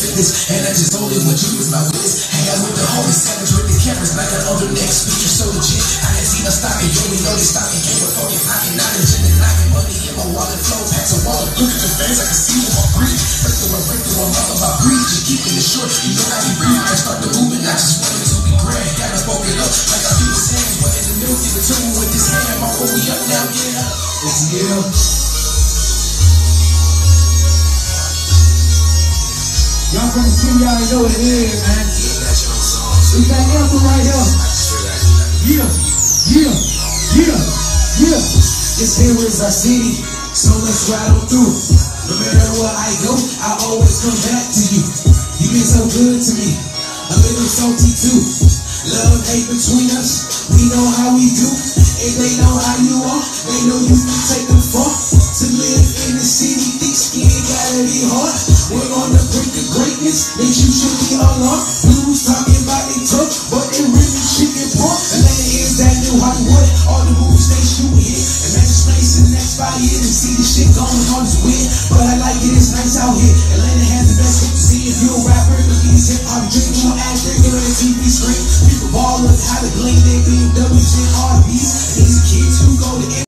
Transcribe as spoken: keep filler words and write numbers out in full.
fitness. And I just only want you as my witness. Hang out with the homies, savage with the cameras, like an older next speaker, so legit. I didn't see no stopping, yo, we know they stopping. Came with fucking knocking, knowledge in the knocking. Money in my wallet, flow, packs a wallet. Look at the fans, I can see them all breathe. Break through, I break through, I'm all about breathe. Just keeping it short, you know how you breathe. I start the movement, I just want it to be grand. Gotta bulk it up, like I feel the same. But in the middle, give it to me with this hand. My way, we up now, yeah. It's Gill. Y'all from the city, y'all know what it is, man. Yeah, that's your own song. So it's that anthem right here. I just feel like Yeah, yeah, yeah, yeah. This here is our city, so let's ride on through. No matter where I go, I always come back to you. You been so good to me, a little salty too. Love, hate between us, we know how we do. And they know how you are, they know you can take them far. To live in the city, thick skin gotta be hard. We're on the brink of greatness, makes you should be alarmed. Blues talking about they tough, but they really chicken pork. Atlanta is that new Hollywood, all the movies they shoot here. Imagine space in the next five years and see the shit going on is weird. But I like it, it's nice out here. Atlanta has the best thing to see. If you're a rapper, look at these hip hop dreams.